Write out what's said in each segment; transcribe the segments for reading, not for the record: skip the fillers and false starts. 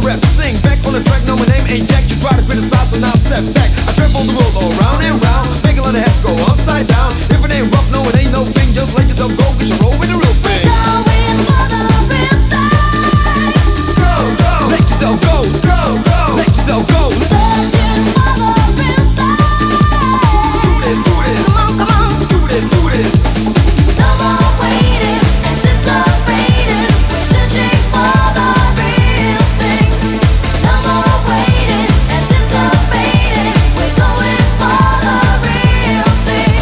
rap, sing back on the track. No, my name ain't Jack. You try to criticize, so now step back. I travel the world all round and round, make a lot of heads go upside down. If it ain't rough, no, it ain't no thing. Just let yourself go, 'cause you roll with the real thing. Going for the real thing. Go, go, let yourself go, go, go, let yourself go. Searching for the real thing. Do this, do this. Come on, Do this, do this. no more waiting, anticipating. We're searching for the real thing. No more waiting, anticipating. We're going for the real thing.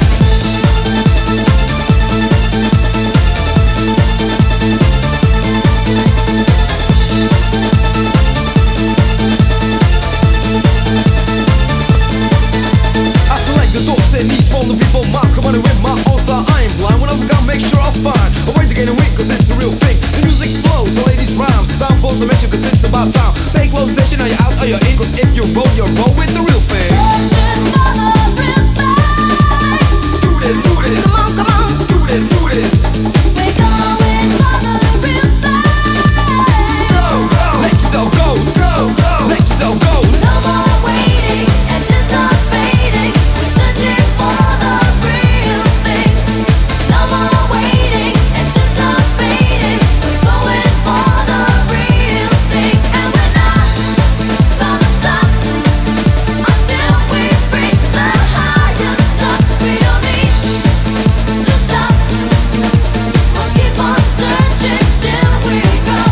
I select the thoughts and needs from the people minds. Come on and with my own style, I ain't blind. When I forgot, make sure I find a way to gain a win, 'cause it's the real thing. The music flows, the ladies rhymes. Time for some action, 'cause it's about time. Pay close attention, are you out, are you in? 'Cause if you roll with the real thing. Searching for the real thing. Do this, do this. Come on, Do this, do this. we're going for the real thing. Go, go, let yourself go, go, go, let yourself go. No more waiting, anticipating. We're searching for the real thing. No more waiting, anticipating. We're going for the real thing, and we're not gonna stop until we reach the highest top. We don't need to stop. We'll keep on searching till we drop.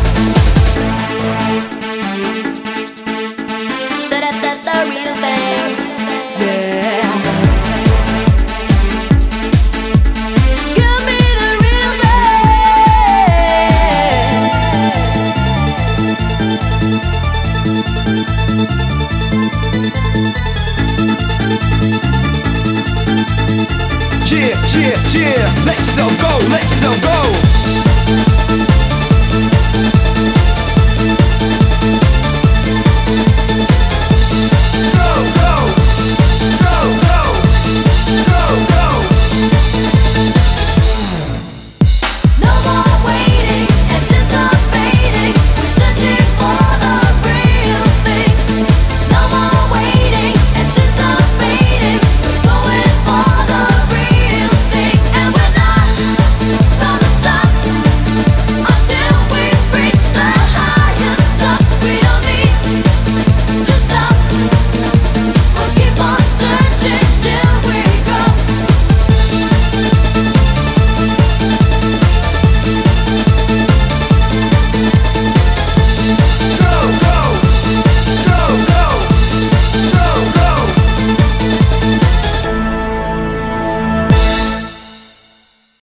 The real thing. Yeah. Give me the real Yeah, yeah, yeah. Let yourself go, let yourself go.